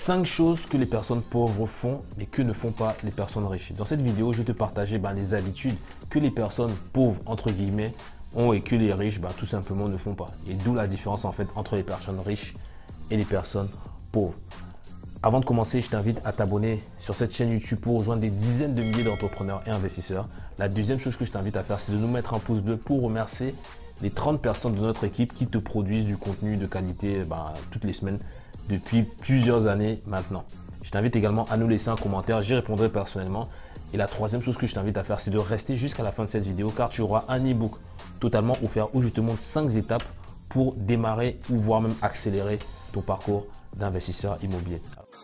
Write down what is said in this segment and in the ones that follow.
5 choses que les personnes pauvres font mais que ne font pas les personnes riches. Dans cette vidéo, je vais te partager les habitudes que les personnes pauvres entre guillemets ont et que les riches tout simplement ne font pas. Et d'où la différence en fait entre les personnes riches et les personnes pauvres. Avant de commencer, je t'invite à t'abonner sur cette chaîne YouTube pour rejoindre des dizaines de milliers d'entrepreneurs et investisseurs. La deuxième chose que je t'invite à faire, c'est de nous mettre un pouce bleu pour remercier les 30 personnes de notre équipe qui te produisent du contenu de qualité toutes les semaines depuis plusieurs années maintenant. Je t'invite également à nous laisser un commentaire, j'y répondrai personnellement. Et la troisième chose que je t'invite à faire, c'est de rester jusqu'à la fin de cette vidéo car tu auras un e-book totalement offert où je te montre 5 étapes pour démarrer ou voire même accélérer ton parcours d'investisseur immobilier.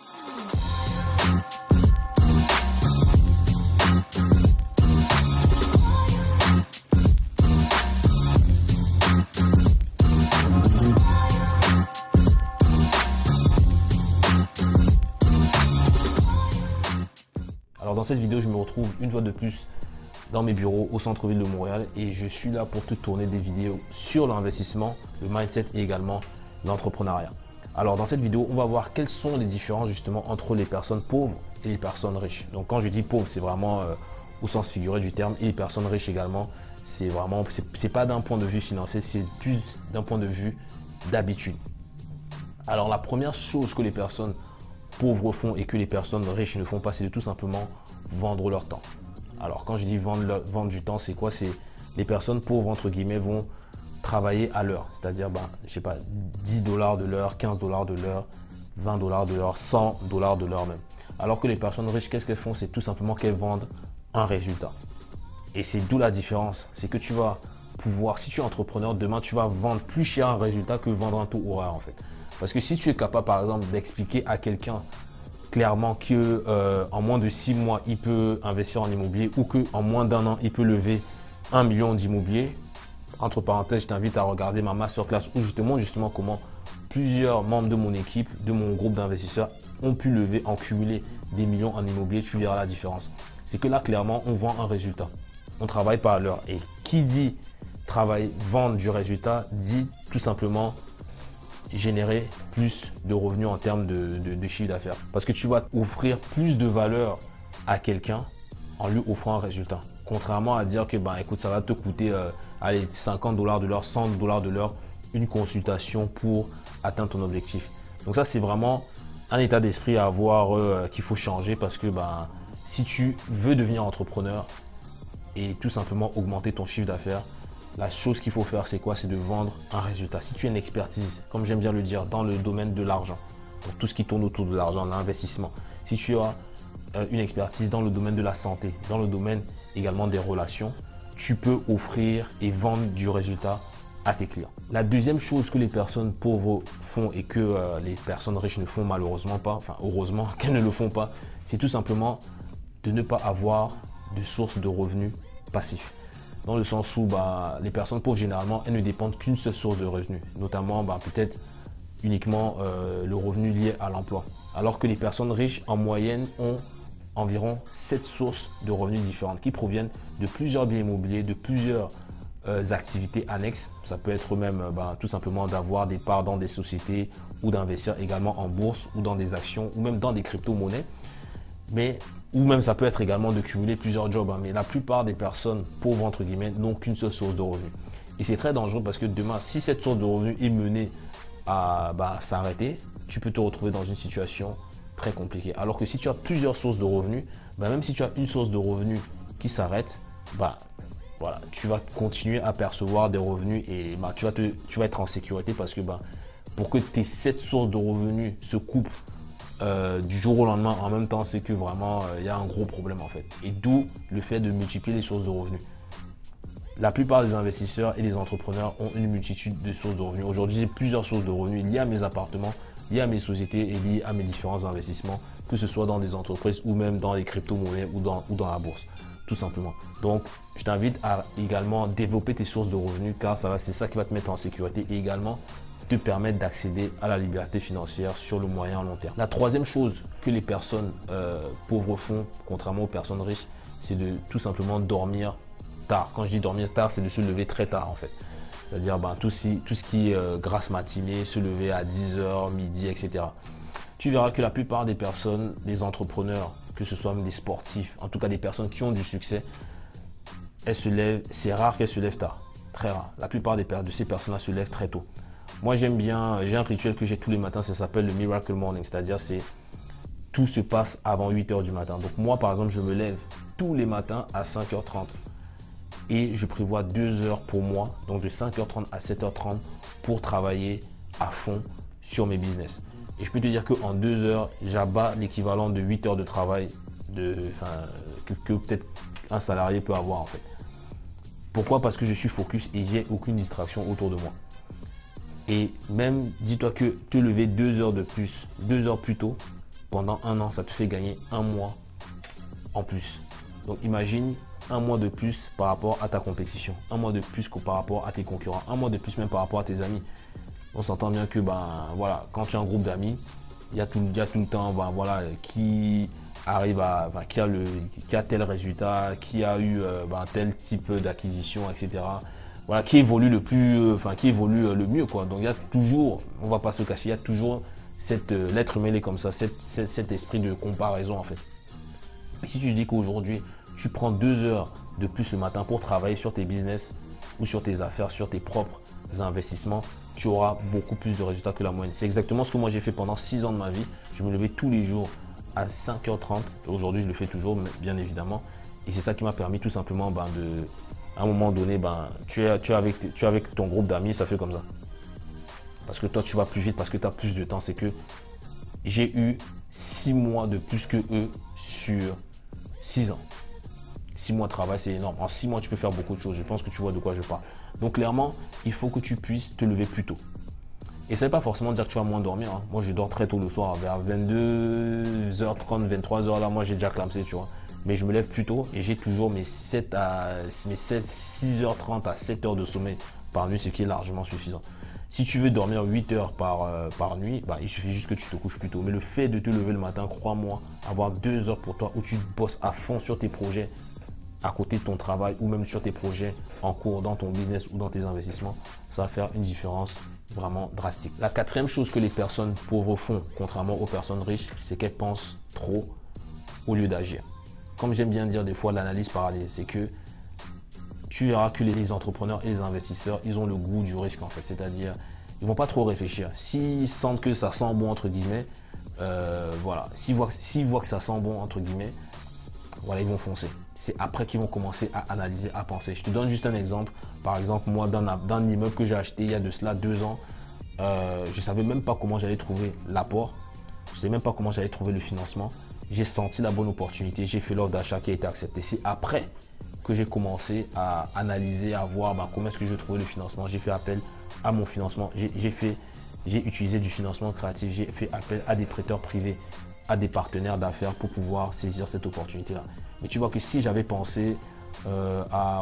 Alors dans cette vidéo, je me retrouve une fois de plus dans mes bureaux au centre-ville de Montréal et je suis là pour te tourner des vidéos sur l'investissement, le mindset et également l'entrepreneuriat. Alors dans cette vidéo, on va voir quelles sont les différences justement entre les personnes pauvres et les personnes riches. Donc quand je dis pauvre, c'est vraiment au sens figuré du terme, et les personnes riches également, c'est vraiment, c'est pas d'un point de vue financier, c'est plus d'un point de vue d'habitude. Alors la première chose que les personnes pauvres font et que les personnes riches ne font pas, c'est de tout simplement vendre leur temps. Alors quand je dis vendre du temps, c'est quoi? C'est les personnes pauvres entre guillemets vont travailler à l'heure, c'est-à-dire je sais pas, 10 $ de l'heure, 15 $ de l'heure, 20 $ de l'heure, 100 $ de l'heure même. Alors que les personnes riches, qu'est-ce qu'elles font? C'est tout simplement qu'elles vendent un résultat. Et c'est d'où la différence, c'est que tu vas pouvoir, si tu es entrepreneur, demain tu vas vendre plus cher un résultat que vendre un taux horaire en fait. Parce que si tu es capable par exemple d'expliquer à quelqu'un clairement qu'en moins de 6 mois, il peut investir en immobilier ou qu'en moins d'un an, il peut lever 1 million d'immobilier. Entre parenthèses, je t'invite à regarder ma masterclass où je te montre justement comment plusieurs membres de mon équipe, de mon groupe d'investisseurs ont pu lever en cumulé des millions en immobilier. Tu verras la différence. C'est que là, clairement, on vend un résultat. On travaille par l'heure. Et qui dit travail, vendre du résultat, dit tout simplement générer plus de revenus en termes de chiffre d'affaires. Parce que tu vas offrir plus de valeur à quelqu'un en lui offrant un résultat. Contrairement à dire que écoute, ça va te coûter 50 $ de l'heure, 100 $ de l'heure, une consultation pour atteindre ton objectif. Donc ça, c'est vraiment un état d'esprit à avoir qu'il faut changer parce que si tu veux devenir entrepreneur et tout simplement augmenter ton chiffre d'affaires, la chose qu'il faut faire, c'est quoi? C'est de vendre un résultat. Si tu as une expertise, comme j'aime bien le dire, dans le domaine de l'argent, donc tout ce qui tourne autour de l'argent, l'investissement. Si tu as une expertise dans le domaine de la santé, dans le domaine également des relations, tu peux offrir et vendre du résultat à tes clients. La deuxième chose que les personnes pauvres font et que les personnes riches ne font malheureusement pas, enfin heureusement qu'elles ne le font pas, c'est tout simplement de ne pas avoir de source de revenus passifs. Dans le sens où les personnes pauvres, généralement, elles ne dépendent qu'une seule source de revenus, notamment peut-être uniquement le revenu lié à l'emploi. Alors que les personnes riches, en moyenne, ont environ 7 sources de revenus différentes qui proviennent de plusieurs biens immobiliers, de plusieurs activités annexes. Ça peut être même tout simplement d'avoir des parts dans des sociétés ou d'investir également en bourse ou dans des actions ou même dans des crypto-monnaies. Ou même ça peut être également de cumuler plusieurs jobs. Mais la plupart des personnes pauvres, entre guillemets, n'ont qu'une seule source de revenus. Et c'est très dangereux parce que demain, si cette source de revenus est menée à s'arrêter, tu peux te retrouver dans une situation très compliquée. Alors que si tu as plusieurs sources de revenus, même si tu as une source de revenus qui s'arrête, voilà, tu vas continuer à percevoir des revenus et tu vas être en sécurité parce que pour que tes 7 sources de revenus se coupent du jour au lendemain en même temps, c'est que vraiment il y a un gros problème en fait. Et d'où le fait de multiplier les sources de revenus. La plupart des investisseurs et des entrepreneurs ont une multitude de sources de revenus. Aujourd'hui, j'ai plusieurs sources de revenus liées à mes appartements, liées à mes sociétés et liées à mes différents investissements, que ce soit dans des entreprises ou même dans les crypto-monnaies ou dans la bourse, tout simplement. Donc, je t'invite à également développer tes sources de revenus car c'est ça qui va te mettre en sécurité et également te permettre d'accéder à la liberté financière sur le moyen et long terme. La troisième chose que les personnes pauvres font, contrairement aux personnes riches, c'est de tout simplement dormir tard. Quand je dis dormir tard, c'est de se lever très tard en fait. C'est-à-dire tout ce qui est grasse matinée, se lever à 10 h, midi, etc. tu verras que la plupart des personnes, des entrepreneurs, que ce soit même des sportifs, en tout cas des personnes qui ont du succès, elles se lèvent, c'est rare qu'elles se lèvent tard, très rare. La plupart de ces personnes-là se lèvent très tôt. Moi j'aime bien, j'ai un rituel que j'ai tous les matins, ça s'appelle le Miracle Morning, c'est-à-dire c'est tout se passe avant 8 h du matin. Donc moi par exemple, je me lève tous les matins à 5h30 et je prévois 2 heures pour moi, donc de 5h30 à 7h30 pour travailler à fond sur mes business. Et je peux te dire qu'en 2 heures, j'abats l'équivalent de 8 heures de travail que peut-être un salarié peut avoir en fait. Pourquoi? Parce que je suis focus et j'ai aucune distraction autour de moi. Et même, dis-toi que te lever 2 heures de plus, 2 heures plus tôt, pendant un an, ça te fait gagner un mois en plus. Donc imagine un mois de plus par rapport à ta compétition, un mois de plus que par rapport à tes concurrents, un mois de plus même par rapport à tes amis. On s'entend bien que voilà, quand tu as un groupe d'amis, il y a tout le temps voilà, qui arrive qui a tel résultat, qui a eu tel type d'acquisition, etc. Voilà, qui évolue qui évolue le mieux, quoi. Donc il y a toujours, on va pas se le cacher, il y a toujours l'être humain est comme ça, cet esprit de comparaison en fait. Et si tu dis qu'aujourd'hui tu prends 2 heures de plus le matin pour travailler sur tes business ou sur tes affaires, sur tes propres investissements, tu auras beaucoup plus de résultats que la moyenne. C'est exactement ce que moi j'ai fait pendant 6 ans de ma vie. Je me levais tous les jours à 5h30. Aujourd'hui, je le fais toujours, bien évidemment. Et c'est ça qui m'a permis tout simplement à un moment donné, tu es avec ton groupe d'amis, ça fait comme ça. Parce que toi, tu vas plus vite, parce que tu as plus de temps. C'est que j'ai eu 6 mois de plus que eux sur 6 ans. 6 mois de travail, c'est énorme. En 6 mois, tu peux faire beaucoup de choses. Je pense que tu vois de quoi je parle. Donc clairement, il faut que tu puisses te lever plus tôt. Et ça ne veut pas forcément dire que tu vas moins dormir. Hein. Moi, je dors très tôt le soir, vers 22h30, 23h. Là, moi, j'ai déjà clamsé, tu vois. Mais je me lève plus tôt et j'ai toujours mes 6h30 à 7h de sommeil par nuit, ce qui est largement suffisant. Si tu veux dormir 8 heures par nuit, il suffit juste que tu te couches plus tôt. Mais le fait de te lever le matin, crois-moi, avoir 2 heures pour toi où tu bosses à fond sur tes projets, à côté de ton travail ou même sur tes projets en cours dans ton business ou dans tes investissements, ça va faire une différence vraiment drastique. La quatrième chose que les personnes pauvres font, contrairement aux personnes riches, c'est qu'elles pensent trop au lieu d'agir. Comme j'aime bien dire des fois l'analyse parallèle, c'est que tu verras que les entrepreneurs et les investisseurs, ils ont le goût du risque en fait. C'est-à-dire, ils ne vont pas trop réfléchir. S'ils sentent que ça sent bon entre guillemets, voilà, s'ils voient que ça sent bon entre guillemets, voilà, ils vont foncer. C'est après qu'ils vont commencer à analyser, à penser. Je te donne juste un exemple. Par exemple, moi, d'un immeuble que j'ai acheté il y a de cela 2 ans, je ne savais même pas comment j'allais trouver l'apport. Je ne savais même pas comment j'allais trouver le financement. J'ai senti la bonne opportunité. J'ai fait l'offre d'achat qui a été acceptée. C'est après que j'ai commencé à analyser, à voir comment est-ce que je vais trouver le financement. J'ai fait appel à mon financement. J'ai utilisé du financement créatif. J'ai fait appel à des prêteurs privés, à des partenaires d'affaires pour pouvoir saisir cette opportunité-là. Mais tu vois que si j'avais pensé à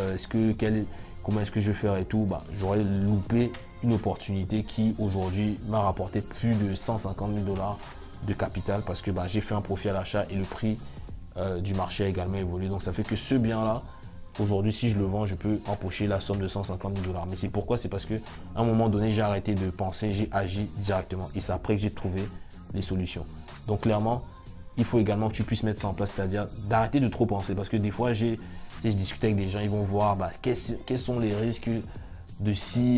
comment est-ce que je vais faire et tout, j'aurais loupé une opportunité qui aujourd'hui m'a rapporté plus de 150 000 $ de capital parce que j'ai fait un profit à l'achat et le prix du marché a également évolué. Donc ça fait que ce bien-là, aujourd'hui, si je le vends, je peux empocher la somme de 150 000 $. Mais c'est pourquoi? C'est parce qu'à un moment donné, j'ai arrêté de penser, j'ai agi directement. Et c'est après que j'ai trouvé les solutions. Donc clairement, il faut également que tu puisses mettre ça en place, c'est-à-dire d'arrêter de trop penser. Parce que des fois, je discute avec des gens, ils vont voir quels sont les risques de si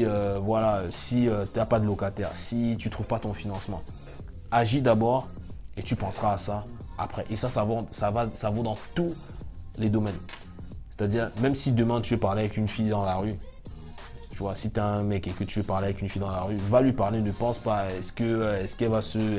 tu n'as pas de locataire, si tu ne trouves pas ton financement. Agis d'abord et tu penseras à ça après. Et ça vaut dans tous les domaines. C'est-à-dire, même si demain tu veux parler avec une fille dans la rue, tu vois, si tu es un mec et que tu veux parler avec une fille dans la rue, va lui parler, ne pense pas, est-ce qu'elle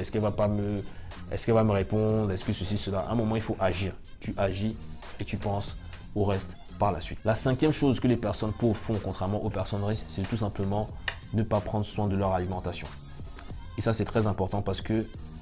va me répondre, est-ce que ceci, cela. À un moment, il faut agir. Tu agis et tu penses au reste par la suite. La cinquième chose que les personnes pauvres font, contrairement aux personnes riches, c'est tout simplement ne pas prendre soin de leur alimentation. Et ça, c'est très important parce que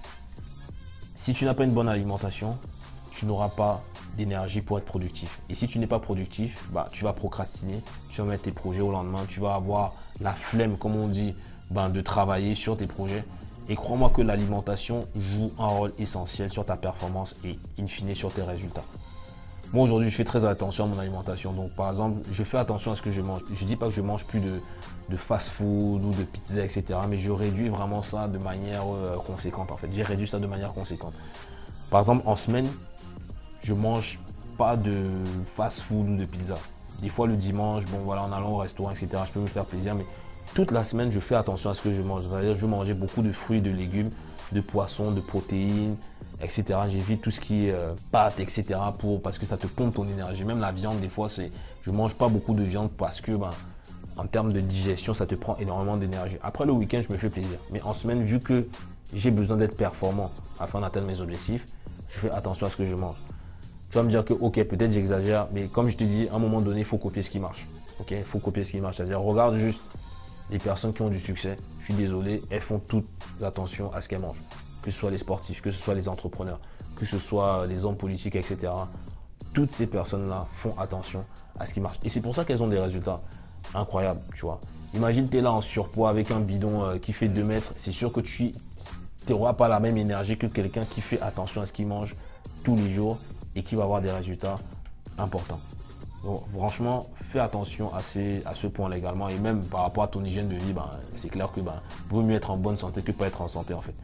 si tu n'as pas une bonne alimentation, tu n'auras pas d'énergie pour être productif. Et si tu n'es pas productif, tu vas procrastiner, tu vas mettre tes projets au lendemain, tu vas avoir la flemme, comme on dit, de travailler sur tes projets. Et crois-moi que l'alimentation joue un rôle essentiel sur ta performance et in fine sur tes résultats. Moi aujourd'hui, je fais très attention à mon alimentation. Donc par exemple, je fais attention à ce que je mange. Je dis pas que je mange plus de fast-food ou de pizza, etc. Mais je réduis vraiment ça de manière conséquente en fait. J'ai réduit ça de manière conséquente. Par exemple, en semaine, je mange pas de fast-food ou de pizza. Des fois le dimanche, bon voilà, en allant au restaurant, etc., je peux me faire plaisir, mais toute la semaine, je fais attention à ce que je mange. C'est-à-dire, je vais manger beaucoup de fruits, de légumes, de poissons, de protéines, etc. J'évite tout ce qui est pâtes, etc. parce que ça te pompe ton énergie. Même la viande, des fois, je mange pas beaucoup de viande parce que en termes de digestion, ça te prend énormément d'énergie. Après le week-end, je me fais plaisir. Mais en semaine, vu que j'ai besoin d'être performant afin d'atteindre mes objectifs, je fais attention à ce que je mange. Tu vas me dire que, ok, peut-être j'exagère, mais comme je te dis, à un moment donné, il faut copier ce qui marche. Ok, il faut copier ce qui marche. C'est-à-dire, regarde juste les personnes qui ont du succès. Je suis désolé, elles font toutes attention à ce qu'elles mangent. Que ce soit les sportifs, que ce soit les entrepreneurs, que ce soit les hommes politiques, etc. Toutes ces personnes-là font attention à ce qui marche. Et c'est pour ça qu'elles ont des résultats incroyables, tu vois. Imagine, tu es là en surpoids avec un bidon qui fait 2 mètres. C'est sûr que tu n'auras pas la même énergie que quelqu'un qui fait attention à ce qu'il mange tous les jours et qui va avoir des résultats importants. Donc franchement, fais attention à ce point-là également. Et même par rapport à ton hygiène de vie, c'est clair que vaut mieux être en bonne santé que pas être en santé en fait.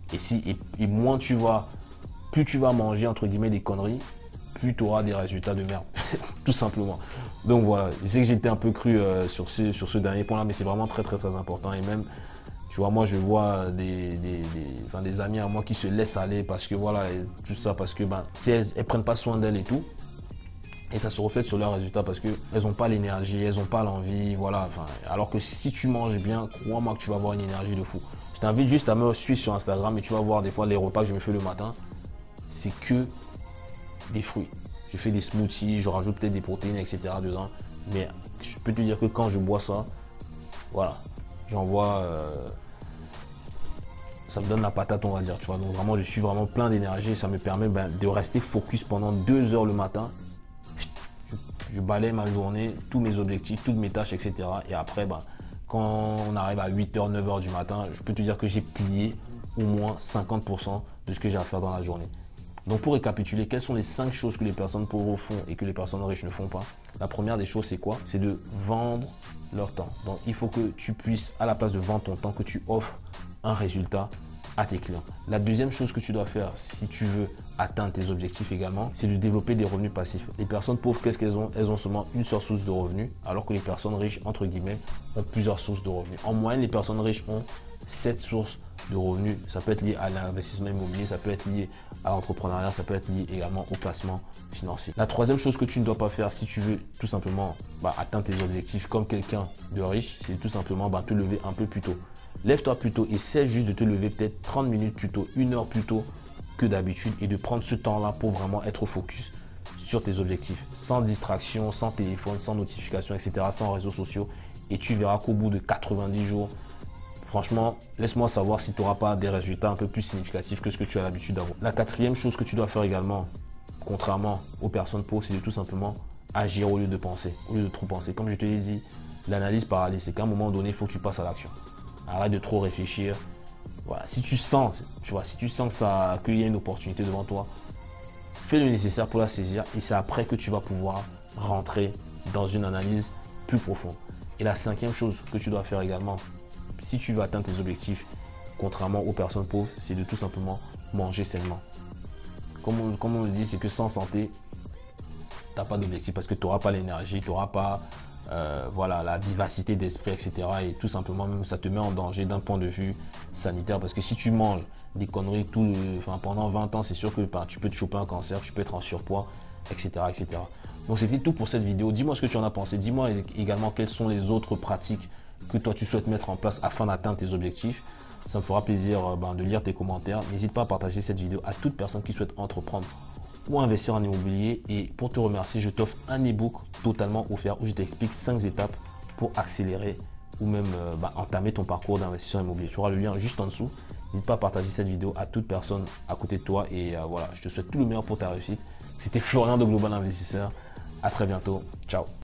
Et moins plus tu vas manger entre guillemets des conneries, plus tu auras des résultats de merde. Tout simplement. Donc voilà, je sais que j'étais un peu cru sur ce dernier point-là, mais c'est vraiment très très très important. Et même, tu vois, moi je vois des amis à moi qui se laissent aller parce que voilà, et tout ça parce que elles prennent pas soin d'elles et tout. Et ça se reflète sur leurs résultats parce qu'elles n'ont pas l'énergie, elles n'ont pas l'envie, voilà. Alors que si tu manges bien, crois-moi que tu vas avoir une énergie de fou. Je t'invite juste à me suivre sur Instagram et tu vas voir des fois les repas que je me fais le matin, c'est que des fruits. Je fais des smoothies, je rajoute peut-être des protéines, etc. dedans. Mais je peux te dire que quand je bois ça, voilà, j'en vois... ça me donne la patate, on va dire, tu vois. Donc vraiment, je suis vraiment plein d'énergie et ça me permet de rester focus pendant 2 heures le matin. Je balaye ma journée, tous mes objectifs, toutes mes tâches, etc. Et après, quand on arrive à 8h, 9h du matin, je peux te dire que j'ai plié au moins 50% de ce que j'ai à faire dans la journée. Donc pour récapituler, quelles sont les 5 choses que les personnes pauvres font et que les personnes riches ne font pas? La première des choses, c'est quoi? C'est de vendre leur temps. Donc il faut que tu puisses, à la place de vendre ton temps, que tu offres un résultat à tes clients. La deuxième chose que tu dois faire si tu veux atteindre tes objectifs également, c'est de développer des revenus passifs. Les personnes pauvres, qu'est-ce qu'elles ont? Elles ont seulement une seule source de revenus, alors que les personnes riches, entre guillemets, ont plusieurs sources de revenus. En moyenne, les personnes riches ont 7 sources de revenus. Ça peut être lié à l'investissement immobilier, ça peut être lié à l'entrepreneuriat, ça peut être lié également au placement financier. La troisième chose que tu ne dois pas faire si tu veux tout simplement atteindre tes objectifs comme quelqu'un de riche, c'est tout simplement te lever un peu plus tôt. Lève-toi plus tôt, essaie juste de te lever peut-être 30 minutes plus tôt, 1 heure plus tôt que d'habitude et de prendre ce temps-là pour vraiment être focus sur tes objectifs. Sans distraction, sans téléphone, sans notification, etc., sans réseaux sociaux. Et tu verras qu'au bout de 90 jours, franchement, laisse-moi savoir si tu n'auras pas des résultats un peu plus significatifs que ce que tu as l'habitude d'avoir. La quatrième chose que tu dois faire également, contrairement aux personnes pauvres, c'est de tout simplement agir au lieu de penser, au lieu de trop penser. Comme je te l'ai dit, l'analyse paralyse, c'est qu'à un moment donné, il faut que tu passes à l'action. Arrête de trop réfléchir. Voilà, si tu sens, qu'il y a une opportunité devant toi, fais le nécessaire pour la saisir et c'est après que tu vas pouvoir rentrer dans une analyse plus profonde. Et la cinquième chose que tu dois faire également, si tu veux atteindre tes objectifs, contrairement aux personnes pauvres, c'est de tout simplement manger sainement. Comme on le dit, c'est que sans santé, tu n'as pas d'objectif parce que tu n'auras pas l'énergie, tu n'auras pas la vivacité d'esprit, etc. Et tout simplement, même ça te met en danger d'un point de vue sanitaire parce que si tu manges des conneries pendant 20 ans, c'est sûr que tu peux te choper un cancer, tu peux être en surpoids, etc. etc. Donc c'était tout pour cette vidéo. Dis-moi ce que tu en as pensé. Dis-moi également quelles sont les autres pratiques que toi tu souhaites mettre en place afin d'atteindre tes objectifs. Ça me fera plaisir de lire tes commentaires. N'hésite pas à partager cette vidéo à toute personne qui souhaite entreprendre ou investir en immobilier. Et pour te remercier, je t'offre un e-book totalement offert où je t'explique 5 étapes pour accélérer ou même entamer ton parcours d'investisseur immobilier. Tu auras le lien juste en dessous. N'hésite pas à partager cette vidéo à toute personne à côté de toi. Et voilà, je te souhaite tout le meilleur pour ta réussite. C'était Florian de Global Investisseur. À très bientôt. Ciao.